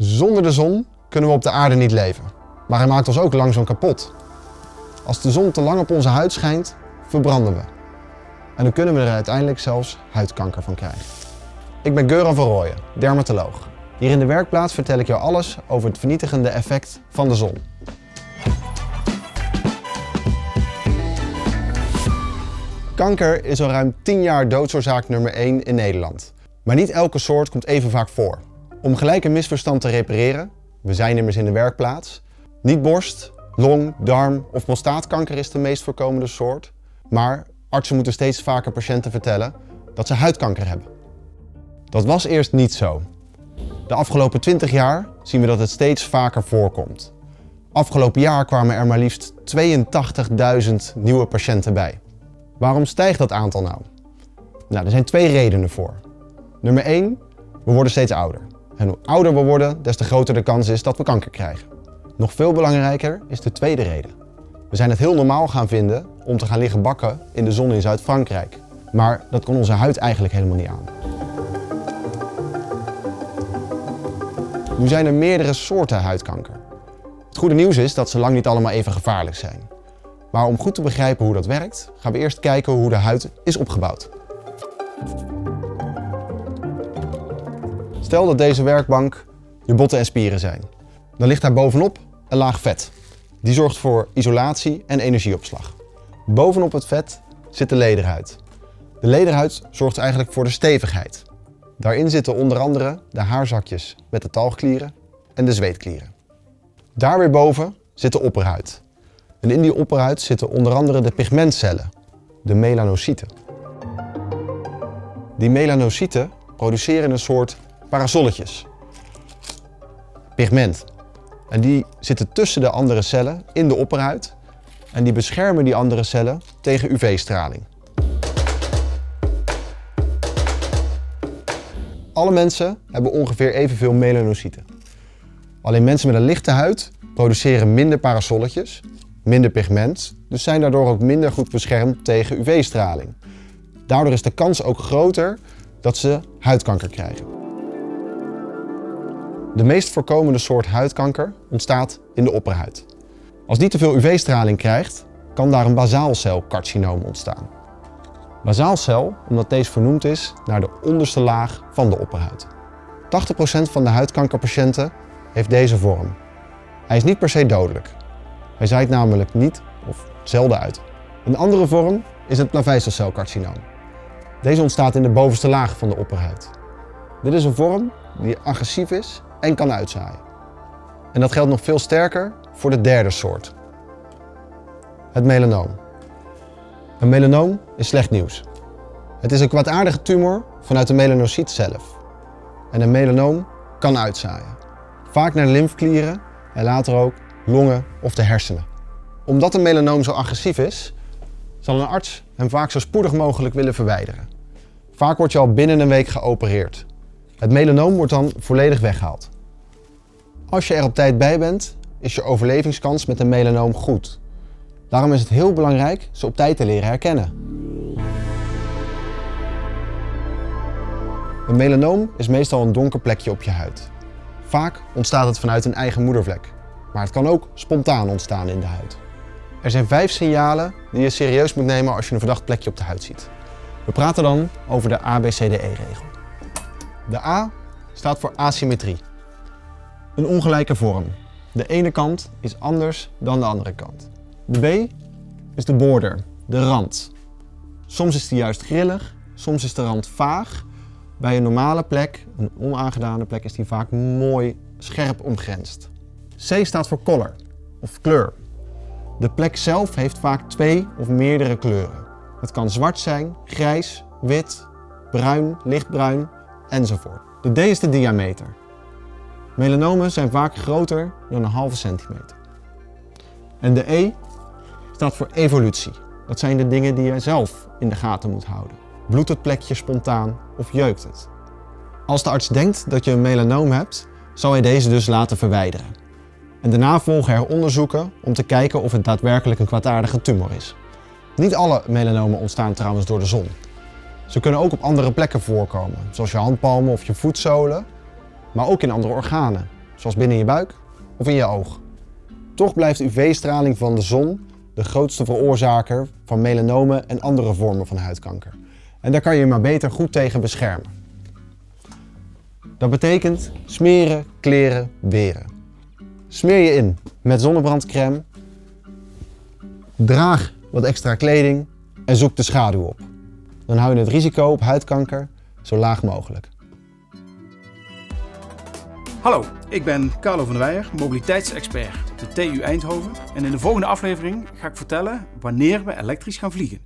Zonder de zon kunnen we op de aarde niet leven. Maar hij maakt ons ook langzaam kapot. Als de zon te lang op onze huid schijnt, verbranden we. En dan kunnen we er uiteindelijk zelfs huidkanker van krijgen. Ik ben Göran van Rooyen, dermatoloog. Hier in de werkplaats vertel ik jou alles over het vernietigende effect van de zon. Kanker is al ruim 10 jaar doodsoorzaak nummer 1 in Nederland. Maar niet elke soort komt even vaak voor. Om gelijk een misverstand te repareren, we zijn immers in de werkplaats, niet borst, long, darm of prostaatkanker is de meest voorkomende soort, maar artsen moeten steeds vaker patiënten vertellen dat ze huidkanker hebben. Dat was eerst niet zo. De afgelopen 20 jaar zien we dat het steeds vaker voorkomt. Afgelopen jaar kwamen er maar liefst 82.000 nieuwe patiënten bij. Waarom stijgt dat aantal nou? Nou, er zijn 2 redenen voor. Nummer 1, we worden steeds ouder. En hoe ouder we worden, des te groter de kans is dat we kanker krijgen. Nog veel belangrijker is de tweede reden. We zijn het heel normaal gaan vinden om te gaan liggen bakken in de zon in Zuid-Frankrijk. Maar dat kon onze huid eigenlijk helemaal niet aan. Nu zijn er meerdere soorten huidkanker. Het goede nieuws is dat ze lang niet allemaal even gevaarlijk zijn. Maar om goed te begrijpen hoe dat werkt, gaan we eerst kijken hoe de huid is opgebouwd. Stel dat deze werkbank je botten en spieren zijn. Dan ligt daar bovenop een laag vet. Die zorgt voor isolatie en energieopslag. Bovenop het vet zit de lederhuid. De lederhuid zorgt eigenlijk voor de stevigheid. Daarin zitten onder andere de haarzakjes met de talgklieren en de zweetklieren. Daar weer boven zit de opperhuid. En in die opperhuid zitten onder andere de pigmentcellen, de melanocyten. Die melanocyten produceren een soort parasolletjes. Pigment. En die zitten tussen de andere cellen in de opperhuid en die beschermen die andere cellen tegen UV-straling. Alle mensen hebben ongeveer evenveel melanocyten. Alleen mensen met een lichte huid produceren minder parasolletjes, minder pigment, dus zijn daardoor ook minder goed beschermd tegen UV-straling. Daardoor is de kans ook groter dat ze huidkanker krijgen. De meest voorkomende soort huidkanker ontstaat in de opperhuid. Als die te veel UV-straling krijgt, kan daar een basaalcelcarcinoom ontstaan. Basaalcel, omdat deze vernoemd is naar de onderste laag van de opperhuid. 80% van de huidkankerpatiënten heeft deze vorm. Hij is niet per se dodelijk. Hij zaait namelijk niet of zelden uit. Een andere vorm is het plaveisselcelcarcinoom. Deze ontstaat in de bovenste laag van de opperhuid. Dit is een vorm die agressief is en kan uitzaaien. En dat geldt nog veel sterker voor de derde soort. Het melanoom. Een melanoom is slecht nieuws. Het is een kwaadaardige tumor vanuit de melanocyt zelf. En een melanoom kan uitzaaien. Vaak naar de lymfeklieren en later ook longen of de hersenen. Omdat een melanoom zo agressief is, zal een arts hem vaak zo spoedig mogelijk willen verwijderen. Vaak word je al binnen een week geopereerd. Het melanoom wordt dan volledig weggehaald. Als je er op tijd bij bent, is je overlevingskans met een melanoom goed. Daarom is het heel belangrijk ze op tijd te leren herkennen. Een melanoom is meestal een donker plekje op je huid. Vaak ontstaat het vanuit een eigen moedervlek, maar het kan ook spontaan ontstaan in de huid. Er zijn 5 signalen die je serieus moet nemen als je een verdacht plekje op de huid ziet. We praten dan over de ABCDE-regel. De A staat voor asymmetrie. Een ongelijke vorm. De ene kant is anders dan de andere kant. De B is de border, de rand. Soms is die juist grillig, soms is de rand vaag. Bij een normale plek, een onaangedane plek, is die vaak mooi scherp omgrensd. C staat voor color, of kleur. De plek zelf heeft vaak 2 of meerdere kleuren. Het kan zwart zijn, grijs, wit, bruin, lichtbruin enzovoort. De D is de diameter. Melanomen zijn vaak groter dan een halve centimeter. En de E staat voor evolutie. Dat zijn de dingen die je zelf in de gaten moet houden. Bloedt het plekje spontaan of jeukt het? Als de arts denkt dat je een melanoom hebt, zal hij deze dus laten verwijderen. En daarna volgen er onderzoeken om te kijken of het daadwerkelijk een kwaadaardige tumor is. Niet alle melanomen ontstaan trouwens door de zon. Ze kunnen ook op andere plekken voorkomen, zoals je handpalmen of je voetzolen, maar ook in andere organen, zoals binnen je buik of in je oog. Toch blijft UV-straling van de zon de grootste veroorzaker van melanomen en andere vormen van huidkanker. En daar kan je maar beter goed tegen beschermen. Dat betekent smeren, kleren, weren. Smeer je in met zonnebrandcrème, draag wat extra kleding en zoek de schaduw op. Dan hou je het risico op huidkanker zo laag mogelijk. Hallo, ik ben Carlo van der Weijer, mobiliteitsexpert op de TU Eindhoven. En in de volgende aflevering ga ik vertellen wanneer we elektrisch gaan vliegen.